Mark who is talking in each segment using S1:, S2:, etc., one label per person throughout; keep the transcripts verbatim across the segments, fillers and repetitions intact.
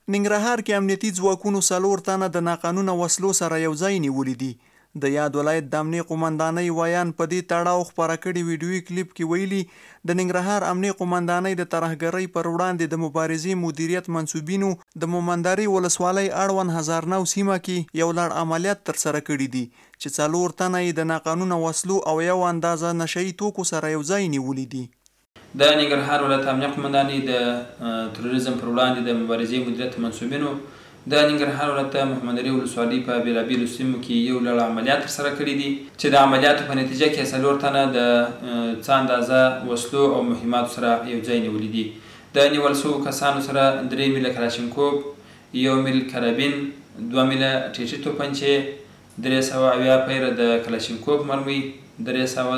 S1: ننګرهار کې امنیتي ځواکونو څلور تنه د ناقانونه وسلو سره یو ځای نیولي دي. د یاد ولایت د امنیې قومندانۍ ویان په دې تړاو خپاره کړي ویډیويي کلیپ کې ویلي د ننګرهار امنیې قومندانۍ د ترهګرۍ پر وړاندې د مبارزې مدیریت منسوبینو د مومندرې ولسوالۍ اړوند هزارنو سیمه کې یو لړ عملیات ترسره کړي دي چې څلور تنه یې د ناقانونه وسلو او یو اندازه نشهیي توکو سره یو ځای نیولي دي.
S2: د ننګرهار ولایت امنیه قومندانۍ د تروریزم پر وړاندې د مبارزې مدیریت منسوبینو د ننګرهار ولایت محمدري ولسوالۍ په بېلابېلو سیمو کې یو لړ عملیات ترسره کړي دي چې د عملیاتو په نتیجه کې څلور تنه د څه اندازه وسلو او مهماتو سره یو ځای نیولي دي. د نیول شوو کسانو سره درې میله کلاشینکوف، یو میل کرابین، دوه میله ټیټي توپنچې، درې سوه اویا پیره د کلاشینکوف مرمۍ، درې سوه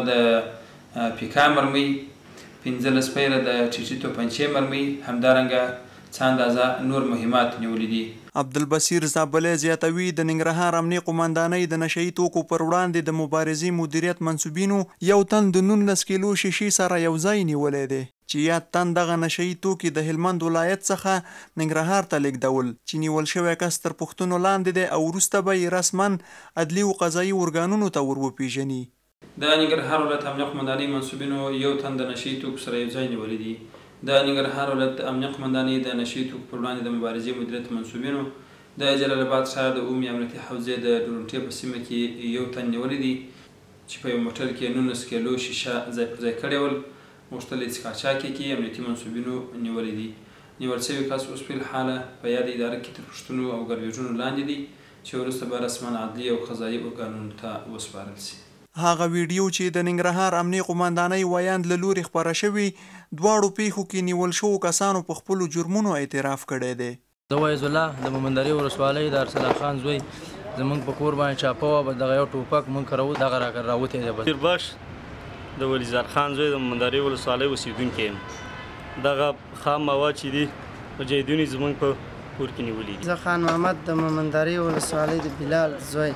S2: د پیکا مرمۍ، پنځلس پیره د ټیټي توپنچې مرمۍ، همدارنګه څه اندازه نور مهمات نیولي دي.
S1: عبدالبصیر زابلی زیاتوي د ننګرهار امنیې قومندانۍ د نشهیي توکو پر وړاندې د مبارزې مدیریت منسوبینو یو تن د نولس کیلو شیشې سره یو ځای نیولی دی چې یاد تن دغه نشهیي توکي د هلمند ولایت څخه ننګرهار ته لیږدول چې نیول شوی کس تر پوښتنو لاندې دی او وروسته به یې رسما عدلي و قضایي ارګانونو ته ور وپېژني.
S2: د ننګرهار ولایت امنیه قومندانۍ منسوبینو یو تن د نشهیي توکو سره یو ځای نیولی دي. د ننګرهار ولایت امنیه قومندانۍ د نشهیي توکو پر وړاندې د مبارزې مدیریت منسوبینو د جلال آباد ښار د عمومي امنیتي حوزې د ډورنټې په سیمه کې یو تن نیولی دی چې په یو موټر کې نولس کیلو شیشه ځای پر ځای کړې ول. غوښتل یې چې قاچاق یې کړي. امنیتي منسوبینو نیولی دی. نیول شوي کس اوس په الحاله په یاده اداره کې تر پوښتنو او ګرویږونو لاندې دی چې وروسته به رسما عدلي او قضایي ارګانونو ته وسپارل شي.
S1: هغه ویډیو چې د ننګرهار امنیې قومندانۍ ویاند له لوري خپاره شوي دواړو پیښو کې نیول شوو کسانو په خپلو جرمونو اعتراف کړی دی.
S3: زه ویز الله د مومندرې ولسوالۍ د ارسلا خان زوی زموږ په کور باندې چاپه وه دغه یو ټوپک موږ کراو دغه راکړ راوتی دی.
S4: بشیر بخش د ولیزار خان زوی د مومندرې ولسوالۍ اوسېدونکی یم. دغه خام مواد چې دي مجاهدینو زموږ په کور کې نیولي دي.
S5: زه خان محمد د مومندرې ولسوالۍ د بلال زوی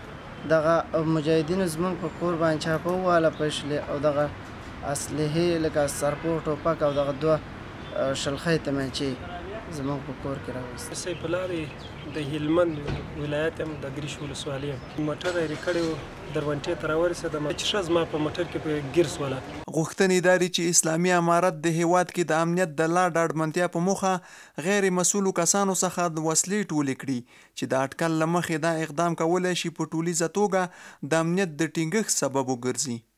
S5: دغه مجاهدینو زموږ په کور باندې چاپه وواله پشلې او دغه اسلحې لکه سرپوښ ټوپک او دغه دوه شلخۍ تمانچې زموږ په کور کې راوستل.
S6: سیف الله دی د هلمند ولایت یم د ګریش ولسوالۍ یم. موټر یې کړی و دروانټې ته راورسېدم چې ښه زما په موټر کې په ګیر سوله.
S1: غوښتنې دا دي چې اسلامي امارت د هیواد کې د امنیت د لا ډاډمنتیا په موخه غیر مسؤلو کسانو څخه د وسلې ټولې کړي چې د اټکل له مخې دا اقدام کولی شي په ټولیزه توګه د امنیت د ټینګښت سبب وګرځي.